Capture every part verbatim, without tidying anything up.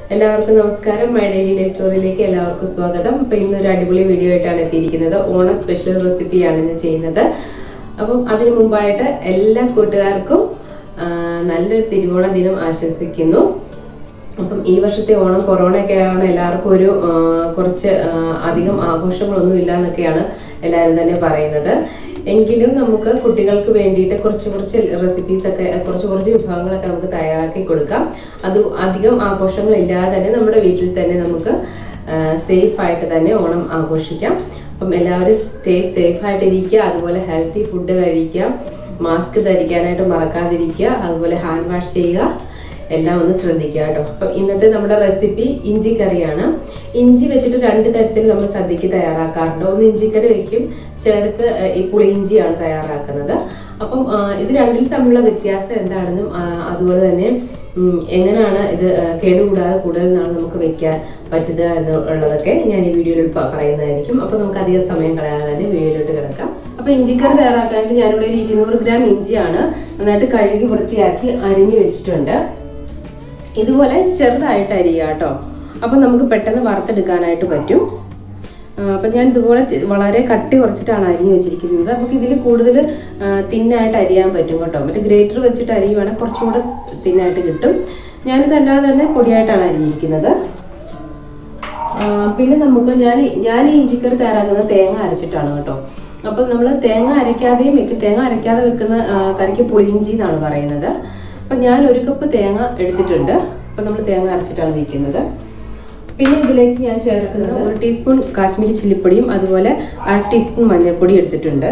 എല്ലാവർക്കും നമസ്കാരം. My daily life സ്റ്റോറിയിലേക്ക് എല്ലാവർക്കും സ്വാഗതം. അപ്പോൾ ഇന്നൊരു അടിപൊളി വീഡിയോ ആയിട്ടാണ് എത്തിയിരിക്കുന്നത്. ഓണ സ്പെഷ്യൽ റെസിപ്പിയാണ് ഇന്ന് ചെയ്യുന്നത്. അപ്പം അതിനു മുമ്പായിട്ട് എല്ലാ കൂട്ടുകാർക്കും നല്ലൊരു തിരുവോണ ദിനം ആശംസിക്കുന്നു. അപ്പം ഈ വർഷത്തെ ഓണം കൊറോണയൊക്കെയാണ് എല്ലാവർക്കും ഒരു കുറച്ച് അധികം ആഘോഷങ്ങളൊന്നും ഇല്ല എന്നൊക്കെയാണ് എല്ലാവരും തന്നെ പറയുന്നത്. എങ്കിലും നമുക്ക് കുട്ടികൾക്ക് വേണ്ടിയിട്ട് കുറച്ച് കുറച്ച് റെസിപ്പീസൊക്കെ കുറച്ച് കുറച്ച് വിഭവങ്ങളൊക്കെ നമുക്ക് തയ്യാറാക്കി കൊടുക്കാം. അത് അധികം ആഘോഷങ്ങളില്ലാതെ തന്നെ നമ്മുടെ വീട്ടിൽ തന്നെ നമുക്ക് സേഫായിട്ട് തന്നെ ഓണം ആഘോഷിക്കാം. അപ്പം എല്ലാവരും സ്റ്റേ സേഫായിട്ടിരിക്കുക, അതുപോലെ ഹെൽത്തി ഫുഡ് കഴിക്കുക, മാസ്ക് ധരിക്കാനായിട്ട് മറക്കാതിരിക്കുക, അതുപോലെ ഹാൻഡ് വാഷ് ചെയ്യുക, എല്ലാം ഒന്ന് ശ്രദ്ധിക്കുക കേട്ടോ. അപ്പം ഇന്നത്തെ നമ്മുടെ റെസിപ്പി ഇഞ്ചി കറിയാണ്. ഇഞ്ചി വെച്ചിട്ട് രണ്ട് തരത്തിൽ നമ്മൾ സദ്യക്ക് തയ്യാറാക്കാറുണ്ട്. ഒന്ന് ഇഞ്ചിക്കറി വയ്ക്കും, ചിലടത്ത് ഈ പുളിയിഞ്ചിയാണ് തയ്യാറാക്കുന്നത്. അപ്പം ഇത് രണ്ടിൽ തമ്മിലുള്ള വ്യത്യാസം എന്താണെന്നും അതുപോലെ തന്നെ എങ്ങനെയാണ് ഇത് കേടുകൂടാതെ കൂടുതൽ നാൾ നമുക്ക് വെക്കാൻ പറ്റുക എന്നുള്ളതൊക്കെ ഞാൻ ഈ വീഡിയോയിൽ പറയുന്നതായിരിക്കും. അപ്പം നമുക്ക് അധികം സമയം കളയാതെ തന്നെ വീഡിയോയിലോട്ട് കിടക്കാം. അപ്പം ഇഞ്ചിക്കറി തയ്യാറാക്കാനായിട്ട് ഞാനിവിടെ ഒരു ഇരുന്നൂറ് ഗ്രാം ഇഞ്ചിയാണ് നന്നായിട്ട് കഴുകി വൃത്തിയാക്കി അരിഞ്ഞു വെച്ചിട്ടുണ്ട്. ഇതുപോലെ ചെറുതായിട്ട് അരിയുക കേട്ടോ. അപ്പം നമുക്ക് പെട്ടെന്ന് വറുത്തെടുക്കാനായിട്ട് പറ്റും. അപ്പം ഞാൻ ഇതുപോലെ വളരെ കട്ടി കുറച്ചിട്ടാണ് അരിഞ്ഞു വെച്ചിരിക്കുന്നത്. നമുക്ക് ഇതിൽ കൂടുതൽ തിന്നായിട്ട് അരിയാൻ പറ്റും കേട്ടോ. മറ്റേ ഗ്രേറ്റർ വെച്ചിട്ട് അരിയുവാണെങ്കിൽ കുറച്ചുകൂടെ തിന്നായിട്ട് കിട്ടും. ഞാനിതല്ലാതെ തന്നെ പൊടിയായിട്ടാണ് അരിഞ്ഞിരിക്കുന്നത്. പിന്നെ നമുക്ക് ഞാൻ ഞാൻ ഈ ഇഞ്ചിക്കറി തയ്യാറാക്കുന്നത് തേങ്ങ അരച്ചിട്ടാണ് കേട്ടോ. അപ്പം നമ്മൾ തേങ്ങ അരയ്ക്കാതെയും വെക്കും. തേങ്ങ അരയ്ക്കാതെ വെക്കുന്ന കറിക്ക് പുളിയിഞ്ചി എന്നാണ് പറയുന്നത്. അപ്പം ഞാൻ ഒരു കപ്പ് തേങ്ങ എടുത്തിട്ടുണ്ട്. അപ്പം നമ്മൾ തേങ്ങ അരച്ചിട്ടാണ് വയ്ക്കുന്നത്. പിന്നെ ഇതിലേക്ക് ഞാൻ ചേർക്കുന്നത് ഒരു ടീസ്പൂൺ കാശ്മീരി ചില്ലിപ്പൊടിയും അതുപോലെ അര ടീസ്പൂൺ മഞ്ഞൾപ്പൊടി എടുത്തിട്ടുണ്ട്.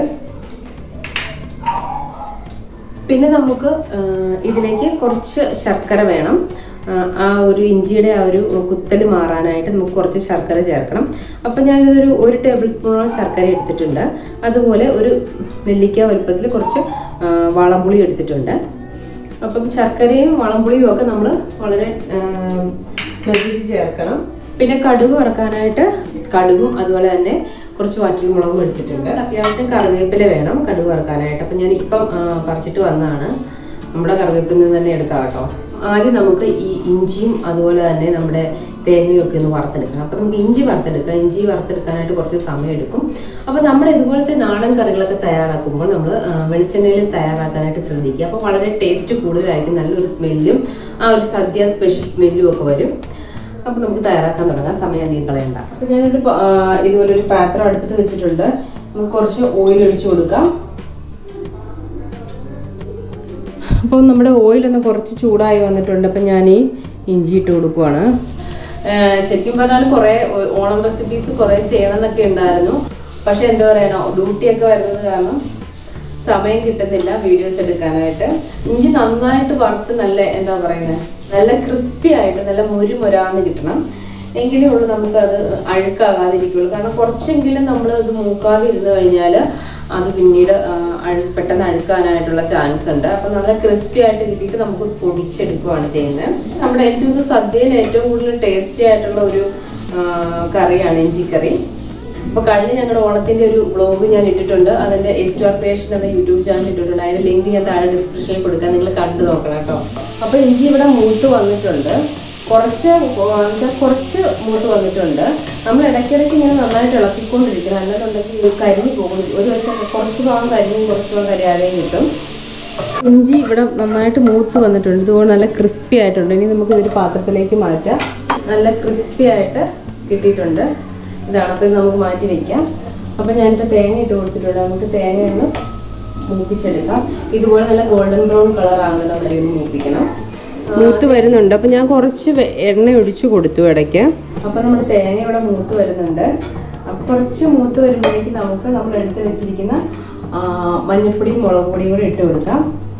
പിന്നെ നമുക്ക് ഇതിലേക്ക് കുറച്ച് ശർക്കര വേണം. ആ ഒരു ഇഞ്ചിയുടെ ആ ഒരു കുത്തൽ മാറാനായിട്ട് നമുക്ക് കുറച്ച് ശർക്കര ചേർക്കണം. അപ്പം ഞാനിതൊരു ഒരു ടേബിൾ സ്പൂണോളം ശർക്കര എടുത്തിട്ടുണ്ട്. അതുപോലെ ഒരു നെല്ലിക്ക വലുപ്പത്തിൽ കുറച്ച് വാളംപുളി എടുത്തിട്ടുണ്ട്. അപ്പം ശർക്കരയും വളംപുളിയും ഒക്കെ നമ്മൾ വളരെ ശ്രദ്ധിച്ച് ചേർക്കണം. പിന്നെ കടുക് വറക്കാനായിട്ട് കടുകും അതുപോലെ തന്നെ കുറച്ച് വറ്റൽമുളകും എടുത്തിട്ടുണ്ട്. അത്യാവശ്യം കറിവേപ്പില വേണം കടുക് വറക്കാനായിട്ട്. അപ്പം ഞാൻ ഇപ്പം പറിച്ചിട്ട് വന്നതാണ്. നമ്മുടെ കറിവേപ്പിൽ നിന്ന് തന്നെ എടുക്കാം കേട്ടോ. ആദ്യം നമുക്ക് ഈ ഇഞ്ചിയും അതുപോലെ തന്നെ നമ്മുടെ തേങ്ങയൊക്കെ ഒന്ന് വറുത്തെടുക്കണം. അപ്പം നമുക്ക് ഇഞ്ചി വറുത്തെടുക്കാം. ഇഞ്ചി വറുത്തെടുക്കാനായിട്ട് കുറച്ച് സമയം എടുക്കും. അപ്പോൾ നമ്മുടെ ഇതുപോലത്തെ നാടൻ കറികളൊക്കെ തയ്യാറാക്കുമ്പോൾ നമ്മൾ വെളിച്ചെണ്ണയിൽ തയ്യാറാക്കാനായിട്ട് ശ്രദ്ധിക്കുക. അപ്പോൾ വളരെ ടേസ്റ്റ് കൂടുതലായിരിക്കും, നല്ലൊരു സ്മെല്ലും ആ ഒരു സദ്യ സ്പെഷ്യൽ സ്മെല്ലും ഒക്കെ വരും. അപ്പോൾ നമുക്ക് തയ്യാറാക്കാൻ തുടങ്ങാം, സമയം അധികം കളയണ്ട. അപ്പോൾ ഞാനൊരു ഇതുപോലൊരു പാത്രം അടുപ്പത്ത് വെച്ചിട്ടുണ്ട്. നമുക്ക് കുറച്ച് ഓയിൽ ഒഴിച്ചു കൊടുക്കാം. അപ്പോൾ നമ്മുടെ ഓയിലൊന്ന് കുറച്ച് ചൂടായി വന്നിട്ടുണ്ട്. അപ്പം ഞാൻ ഈ ഇഞ്ചി ഇട്ട് കൊടുക്കുവാണ്. ശരിക്കും പറഞ്ഞാൽ കുറേ ഓണം റെസിപ്പീസ് കുറേ ചെയ്യണമെന്നൊക്കെ ഉണ്ടായിരുന്നു. പക്ഷെ എന്താ പറയണോ, ഡ്യൂട്ടിയൊക്കെ വരുന്നത് കാരണം സമയം കിട്ടുന്നില്ല വീഡിയോസ് എടുക്കാനായിട്ട്. ഇഞ്ചി നന്നായിട്ട് വറുത്ത് നല്ല എന്താ പറയുന്നത് നല്ല ക്രിസ്പി ആയിട്ട് നല്ല മുരുമുരാന്ന് കിട്ടണം. എങ്കിലേ ഉള്ളൂ നമുക്കത് അഴുക്കാകാതിരിക്കുള്ളൂ. കാരണം കുറച്ചെങ്കിലും നമ്മൾ അത് മൂക്കാതെ ഇരുന്ന് കഴിഞ്ഞാൽ അത് പിന്നീട് അഴു പെട്ടെന്ന് അഴുക്കാനായിട്ടുള്ള ചാൻസ് ഉണ്ട്. അപ്പം നല്ല ക്രിസ്പി ആയിട്ട് കിട്ടിയിട്ട് നമുക്ക് പൊടിച്ചെടുക്കുകയാണ് ചെയ്യുന്നത്. നമ്മുടെ എനിക്ക് തോന്നുന്നു സദ്യയിൽ ഏറ്റവും കൂടുതൽ ടേസ്റ്റി ആയിട്ടുള്ള ഒരു കറിയാണ് ഇഞ്ചിക്കറി. അപ്പോൾ കഴിഞ്ഞ ഞങ്ങളുടെ ഓണത്തിൻ്റെ ഒരു വ്ളോഗ് ഞാൻ ഇട്ടിട്ടുണ്ട്. അതിൻ്റെ എസ് ടു ആർ ക്രിയേഷൻ എന്ന യൂട്യൂബ് ചാനൽ ഇട്ടിട്ടുണ്ട്. അതിൻ്റെ ലിങ്ക് ഞാൻ താഴെ ഡിസ്ക്രിപ്ഷനിൽ കൊടുക്കാൻ, നിങ്ങൾ കണ്ടു നോക്കണം കേട്ടോ. അപ്പോൾ ഇഞ്ചി ഇവിടെ മൂത്ത് വന്നിട്ടുണ്ട്. കുറച്ച് കുറച്ച് മൂത്ത് വന്നിട്ടുണ്ട്. നമ്മൾ ഇടയ്ക്കിടയ്ക്ക് ഇങ്ങനെ നന്നായിട്ട് ഇളക്കിക്കൊണ്ടിരിക്കണം. അല്ലെന്നുണ്ടെങ്കിൽ കരിഞ്ഞു പോകും. ഒരു വശം കുറച്ച് ഭാഗം കരിഞ്ഞും കുറച്ച് ഭാഗം കരിയാതെയും കിട്ടും. ഇഞ്ചി ഇവിടെ നന്നായിട്ട് മൂത്ത് വന്നിട്ടുണ്ട്. ഇതുപോലെ നല്ല ക്രിസ്പി ആയിട്ടുണ്ട്. ഇനി നമുക്ക് ഇതൊരു പാത്രത്തിലേക്ക് മാറ്റാം. നല്ല ക്രിസ്പി ആയിട്ട് കിട്ടിയിട്ടുണ്ട്. ഇതാണ്. അപ്പോൾ ഇത് നമുക്ക് മാറ്റി വയ്ക്കാം. അപ്പോൾ ഞാനിപ്പോൾ തേങ്ങ ഇട്ട് കൊടുത്തിട്ടുണ്ട്. നമുക്ക് തേങ്ങയൊന്ന് മൂപ്പിച്ചെടുക്കാം. ഇതുപോലെ നല്ല ഗോൾഡൻ ബ്രൗൺ കളർ ആകുന്ന വരെ ഒന്ന് മൂപ്പിക്കണം. മൂത്ത് വരുന്നുണ്ട്. അപ്പം ഞാൻ കുറച്ച് എണ്ണ ഒഴിച്ചു കൊടുത്തു ഇടയ്ക്ക്. അപ്പം നമ്മുടെ തേങ്ങ ഇവിടെ മൂത്ത് വരുന്നുണ്ട്. അപ്പം കുറച്ച് മൂത്ത് വരുമ്പോഴേക്ക് നമുക്ക് നമ്മൾ എടുത്ത് വെച്ചിരിക്കുന്ന മഞ്ഞൾപ്പൊടിയും മുളക് പൊടിയും കൂടി ഇട്ട് കൊടുക്കാം.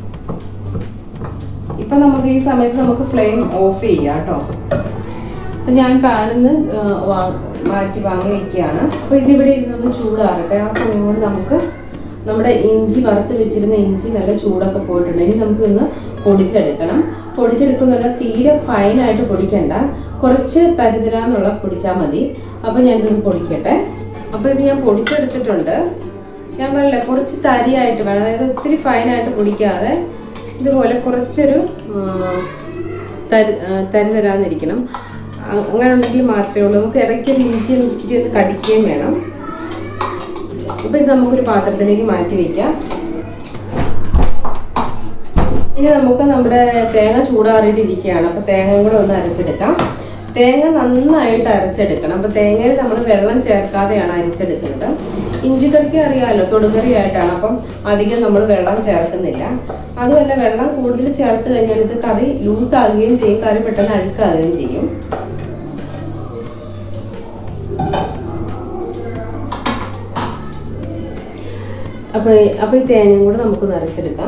ഇപ്പം നമുക്ക് ഈ സമയത്ത് നമുക്ക് ഫ്ലെയിം ഓഫ് ചെയ്യാം കേട്ടോ. അപ്പം ഞാൻ പാനിൽ നിന്ന് മാറ്റി വാങ്ങി വയ്ക്കുകയാണ്. അപ്പോൾ ഇതിവിടെ ഇരുന്നൊന്ന് ചൂടാറട്ടെ. ആ സമയം കൊണ്ട് നമുക്ക് നമ്മുടെ ഇഞ്ചി വറുത്ത് വെച്ചിരുന്ന ഇഞ്ചി നല്ല ചൂടൊക്കെ പോയിട്ടുണ്ട്. ഇനി നമുക്കൊന്ന് പൊടിച്ചെടുക്കണം. പൊടിച്ചെടുക്കുന്നുള്ള തീരെ ഫൈനായിട്ട് പൊടിക്കണ്ട, കുറച്ച് തരിതരാന്നുള്ള പൊടിച്ചാൽ മതി. അപ്പോൾ ഞാനിതൊന്ന് പൊടിക്കട്ടെ. അപ്പോൾ ഇത് ഞാൻ പൊടിച്ചെടുത്തിട്ടുണ്ട്. ഞാൻ പറയില്ല കുറച്ച് തരിയായിട്ട് വേണം, അതായത് ഒത്തിരി ഫൈനായിട്ട് പൊടിക്കാതെ ഇതുപോലെ കുറച്ചൊരു തരി തരി തരാന്നിരിക്കണം. അങ്ങനെ ഉണ്ടെങ്കിൽ മാത്രമേ ഉള്ളൂ. നമുക്ക് ഇടയ്ക്ക് ഇഞ്ചി ഇച്ചിരി ഒന്ന് കടിക്കുകയും വേണം. അപ്പോൾ ഇത് നമുക്കൊരു പാത്രത്തിലേക്ക് മാറ്റി വയ്ക്കാം. ഇനി നമുക്ക് നമ്മുടെ തേങ്ങ ചൂടാറിയിട്ടിരിക്കുകയാണ്. അപ്പോൾ തേങ്ങ കൂടെ ഒന്ന് അരച്ചെടുക്കാം. തേങ്ങ നന്നായിട്ട് അരച്ചെടുക്കണം. അപ്പോൾ തേങ്ങയിൽ നമ്മൾ വെള്ളം ചേർക്കാതെയാണ് അരച്ചെടുക്കുന്നത്. ഇഞ്ചിക്കറിക്ക് അറിയാമല്ലോ, തൊടുകറിയായിട്ടാണ്. അപ്പം അധികം നമ്മൾ വെള്ളം ചേർക്കുന്നില്ല. അതുമല്ല, വെള്ളം കൂടുതൽ ചേർത്ത് കഴിഞ്ഞാൽ ഇത് കറി ലൂസാകുകയും ചെയ്യും, കറി പെട്ടെന്ന് അഴുക്കാകുകയും ചെയ്യും. അപ്പോൾ അപ്പോൾ ഈ തേങ്ങയും കൂടെ നമുക്കൊന്ന് അരച്ചെടുക്കാം.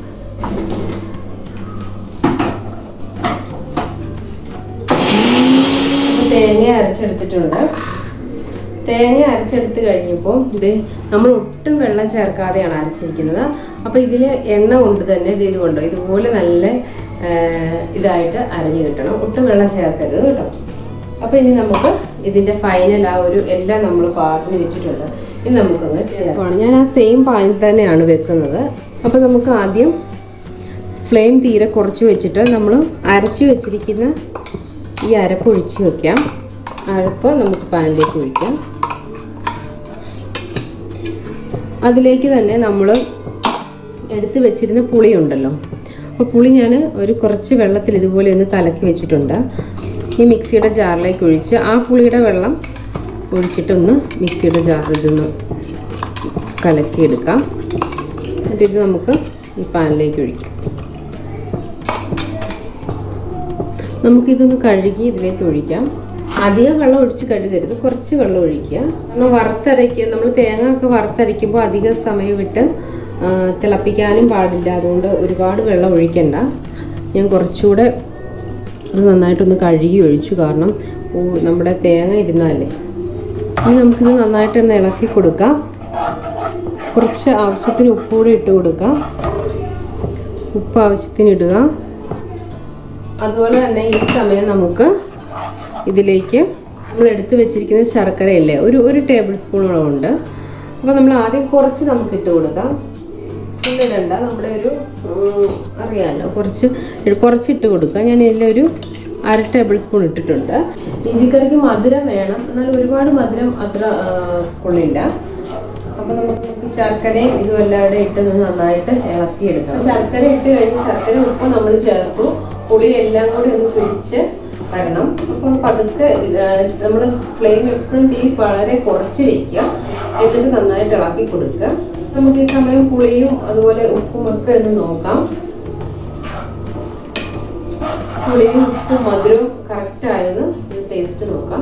തേങ്ങ അരച്ചെടുത്തിട്ടുണ്ട്. തേങ്ങ അരച്ചെടുത്ത് കഴിഞ്ഞപ്പോൾ ഇത് നമ്മൾ ഒട്ടും വെള്ളം ചേർക്കാതെയാണ് അരച്ചിരിക്കുന്നത്. അപ്പോൾ ഇതിൽ എണ്ണ കൊണ്ട് തന്നെ ഇത് ഇതുകൊണ്ടോ ഇതുപോലെ നല്ല ഇതായിട്ട് അരഞ്ഞു കിട്ടണം. ഒട്ടും വെള്ളം ചേർക്കരുത് കേട്ടോ. അപ്പോൾ ഇനി നമുക്ക് ഇതിൻ്റെ ഫൈനൽ ആ ഒരു എല്ലാം നമ്മൾ പാകത്തിന് വെച്ചിട്ടുണ്ട്. ഇനി നമുക്കങ്ങ് ചേർക്കണം. ഞാൻ ആ സെയിം പാനിൽ തന്നെയാണ് വെക്കുന്നത്. അപ്പോൾ നമുക്ക് ആദ്യം ഫ്ലെയിം തീരെ കുറച്ച് വെച്ചിട്ട് നമ്മൾ അരച്ച് വെച്ചിരിക്കുന്ന ഈ അരപ്പ് ഒഴിച്ച് വയ്ക്കാം. അരപ്പ് നമുക്ക് പാനിലേക്ക് ഒഴിക്കാം. അതിലേക്ക് തന്നെ നമ്മൾ എടുത്ത് വെച്ചിരുന്ന പുളി ഉണ്ടല്ലോ, അപ്പോൾ പുളി ഞാൻ ഒരു കുറച്ച് വെള്ളത്തിൽ ഇതുപോലെ ഒന്ന് കലക്കി വെച്ചിട്ടുണ്ട്. ഈ മിക്സിയുടെ ജാറിലേക്ക് ഒഴിച്ച് ആ പുളിയുടെ വെള്ളം ഒഴിച്ചിട്ടൊന്ന് മിക്സിയുടെ ജാറിൽ ഇതൊന്ന് കലക്കിയെടുക്കാം. എന്നിട്ട് ഇത് നമുക്ക് ഈ പാനിലേക്ക് ഒഴിക്കാം. നമുക്കിതൊന്ന് കഴുകി ഇതിലേക്ക് ഒഴിക്കാം. അധികം വെള്ളം ഒഴിച്ച് കഴുകരുത്, കുറച്ച് വെള്ളം ഒഴിക്കുക. കാരണം വറുത്തരയ്ക്കുക, നമ്മൾ തേങ്ങ ഒക്കെ വറുത്തരയ്ക്കുമ്പോൾ അധിക സമയം വിട്ട് തിളപ്പിക്കാനും പാടില്ല. അതുകൊണ്ട് ഒരുപാട് വെള്ളം ഒഴിക്കണ്ട. ഞാൻ കുറച്ചുകൂടെ ഇത് നന്നായിട്ടൊന്ന് കഴുകി ഒഴിച്ചു. കാരണം നമ്മുടെ തേങ്ങ ഇരുന്നാലേ. ഇനി നമുക്കിത് നന്നായിട്ടൊന്ന് ഇളക്കി കൊടുക്കാം. കുറച്ച് ആവശ്യത്തിന് ഉപ്പ് കൂടി ഇട്ട് കൊടുക്കാം. ഉപ്പ് ആവശ്യത്തിന് ഇടുക. അതുപോലെ തന്നെ ഈ സമയം നമുക്ക് ഇതിലേക്ക് നമ്മൾ എടുത്ത് വെച്ചിരിക്കുന്ന ശർക്കരയില്ലേ, ഒരു ഒരു ടേബിൾ സ്പൂണോളം ഉണ്ട്. അപ്പോൾ നമ്മൾ ആദ്യം കുറച്ച് നമുക്ക് ഇട്ട് കൊടുക്കാം. ഇടണ്ട, നമ്മുടെ ഒരു അറിയാമല്ലോ, കുറച്ച് കുറച്ച് ഇട്ട് കൊടുക്കുക. ഞാൻ ഇതിലൊരു അര ടേബിൾ സ്പൂൺ ഇട്ടിട്ടുണ്ട്. ഇഞ്ചിക്കറിക്ക് മധുരം വേണം, എന്നാൽ ഒരുപാട് മധുരം അത്ര കൊള്ളില്ല. അപ്പോൾ നമുക്ക് ശർക്കരയും ഇതും എല്ലാവരും ഇട്ട് നന്നായിട്ട് ഇളക്കിയെടുക്കാം. ശർക്കര ഇട്ട് കഴിഞ്ഞ് ശർക്കര ഉപ്പ് നമ്മൾ ചേർത്തു. പുളി എല്ലാം കൂടി ഒന്ന് പിടിച്ച് വരണം. അപ്പം പതുക്കെ നമ്മൾ ഫ്ലെയിം എപ്പോഴും തീ വളരെ കുറച്ച് വയ്ക്കുക. എന്നിട്ട് നന്നായിട്ട് ഇളക്കി കൊടുക്കുക. നമുക്ക് ഈ സമയം പുളിയും അതുപോലെ ഉപ്പും ഒക്കെ ഒന്ന് നോക്കാം. പുളിയും ഉപ്പും മധുരവും കറക്റ്റായെന്ന് ഇത് ടേസ്റ്റ് നോക്കാം.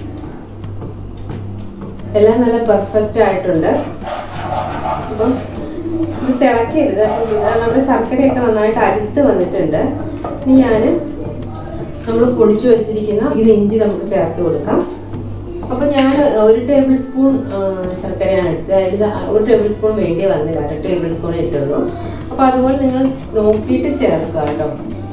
എല്ലാം നല്ല പെർഫെക്റ്റ് ആയിട്ടുണ്ട്. അപ്പം ഇത് തിളക്കരുത്. നമ്മുടെ ശർക്കരയൊക്കെ നന്നായിട്ട് അരിത്ത് വന്നിട്ടുണ്ട്. ഇനി ഞാൻ നമ്മൾ പൊടിച്ചു വെച്ചിരിക്കുന്ന ഇത് ഇഞ്ചി നമുക്ക് ചേർത്ത് കൊടുക്കാം. അപ്പോൾ ഞാൻ ഒരു ടേബിൾ സ്പൂൺ ശർക്കരയാണ് എടുത്തത്. അതിൽ ഒരു ടേബിൾ സ്പൂൺ വേണ്ടി വന്നില്ല, അര ടേബിൾ സ്പൂൺ ഇട്ടുള്ളൂ. അപ്പോൾ അതുപോലെ നിങ്ങൾ നോക്കിയിട്ട് ചേർക്കുക കേട്ടോ.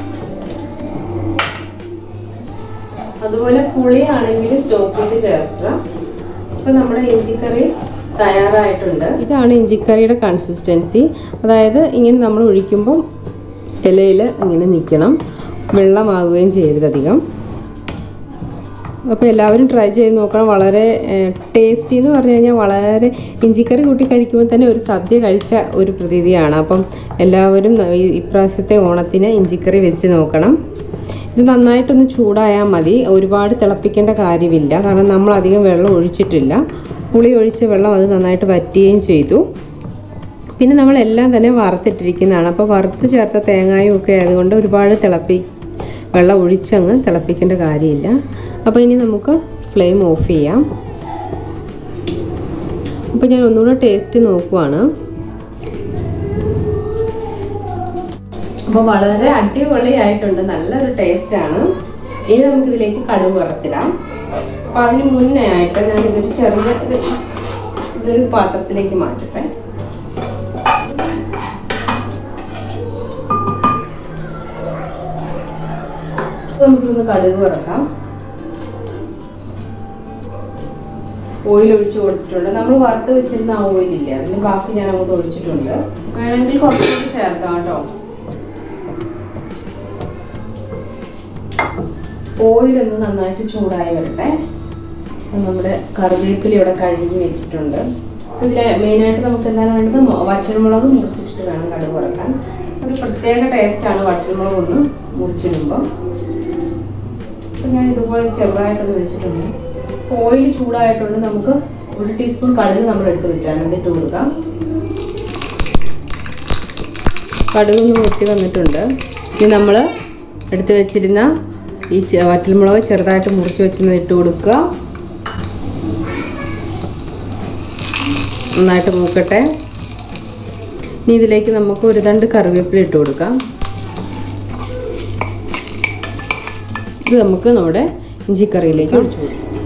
അതുപോലെ പുളിയാണെങ്കിലും ചോക്കിയിട്ട് ചേർക്കുക. അപ്പോൾ നമ്മുടെ ഇഞ്ചിക്കറി തയ്യാറായിട്ടുണ്ട്. ഇതാണ് ഇഞ്ചിക്കറിയുടെ കൺസിസ്റ്റൻസി. അതായത് ഇങ്ങനെ നമ്മൾ ഒഴിക്കുമ്പം ഇലയിൽ ഇങ്ങനെ നിൽക്കണം, വെള്ളമാകുകയും ചെയ്യരുത് അധികം. അപ്പോൾ എല്ലാവരും ട്രൈ ചെയ്ത് നോക്കണം. വളരെ ടേസ്റ്റി എന്ന് പറഞ്ഞു കഴിഞ്ഞാൽ വളരെ ഇഞ്ചിക്കറി കൂട്ടി കഴിക്കുമ്പോൾ തന്നെ ഒരു സദ്യ കഴിച്ച ഒരു പ്രതീതിയാണ്. അപ്പം എല്ലാവരും ഇപ്രാവശ്യത്തെ ഓണത്തിന് ഇഞ്ചിക്കറി വെച്ച് നോക്കണം. ഇത് നന്നായിട്ടൊന്ന് ചൂടായാൽ മതി, ഒരുപാട് തിളപ്പിക്കേണ്ട കാര്യമില്ല. കാരണം നമ്മൾ അധികം വെള്ളം ഒഴിച്ചിട്ടില്ല. പുളി ഒഴിച്ച വെള്ളം അത് നന്നായിട്ട് വറ്റുകയും ചെയ്തു. പിന്നെ നമ്മളെല്ലാം തന്നെ വറുത്തിട്ടിരിക്കുന്നതാണ്. അപ്പോൾ വറുത്ത് ചേർത്ത തേങ്ങായും ഒക്കെ ആയതുകൊണ്ട് ഒരുപാട് തിളപ്പി വെള്ളം ഒഴിച്ചങ്ങ് തിളപ്പിക്കേണ്ട കാര്യമില്ല. അപ്പോൾ ഇനി നമുക്ക് ഫ്ലെയിം ഓഫ് ചെയ്യാം. അപ്പോൾ ഞാൻ ഒന്നുകൂടെ ടേസ്റ്റ് നോക്കുവാണ്. അപ്പോൾ വളരെ അടിപൊളിയായിട്ടുണ്ട്, നല്ലൊരു ടേസ്റ്റാണ്. ഇനി നമുക്കിതിലേക്ക് കടുക് വറുത്തിടാം. അപ്പോൾ അതിന് മുന്നേ ആയിട്ട് ഞാൻ ഇതൊരു ചെറിയ ഇത് ഇതൊരു പാത്രത്തിലേക്ക് മാറ്റട്ടെ. നമുക്കിതൊന്ന് കടുക് വറക്കാം. ഓയിൽ ഒഴിച്ച് കൊടുത്തിട്ടുണ്ട്. നമ്മൾ വറുത്ത് വെച്ചിരുന്ന ആ ഓയിലില്ല, അതിൻ്റെ ബാക്കി ഞാൻ അങ്ങോട്ട് ഒഴിച്ചിട്ടുണ്ട്. വേണമെങ്കിൽ കുറച്ചുകൂടി ചേർക്കാം കേട്ടോ. ഓയിലൊന്ന് നന്നായിട്ട് ചൂടായി വരട്ടെ. നമ്മുടെ കറിവേപ്പില ഇവിടെ കഴുകി വെച്ചിട്ടുണ്ട്. ഇതിൽ മെയിനായിട്ട് നമുക്ക് എന്താണ് വേണ്ടത്, വറ്റൽമുളക് മുറിച്ചിട്ടിട്ട് വേണം കടുക് വറക്കാൻ. ഒരു പ്രത്യേക ടേസ്റ്റാണ് വറ്റൽമുളക് ഒന്ന് മുറിച്ചിടുമ്പം. അപ്പം ഞാൻ ഇതുപോലെ ചെറുതായിട്ടൊന്ന് വെച്ചിട്ടുണ്ട്. ഓയിൽ ചൂടായിട്ടുണ്ട്. നമുക്ക് ഒരു ടീസ്പൂൺ കടുക് നമ്മൾ എടുത്ത് വെച്ചാൽ എന്നിട്ട് കൊടുക്കാം. കടുകൊന്ന് പൊട്ടി വന്നിട്ടുണ്ട്. ഇനി നമ്മൾ എടുത്ത് വെച്ചിരുന്ന ഈ വറ്റൽമുളക് ചെറുതായിട്ട് മുറിച്ച് വെച്ചൊന്ന് ഇട്ട് കൊടുക്കുക. നന്നായിട്ട് മൂക്കട്ടെ. ഇനി ഇതിലേക്ക് നമുക്ക് ഒരു തണ്ട് കറിവേപ്പില ഇട്ട് കൊടുക്കാം. ഇത് നമുക്ക് നമ്മുടെ ഇഞ്ചിക്കറിയിലേക്ക് ഒഴിച്ചു കൊടുക്കാം.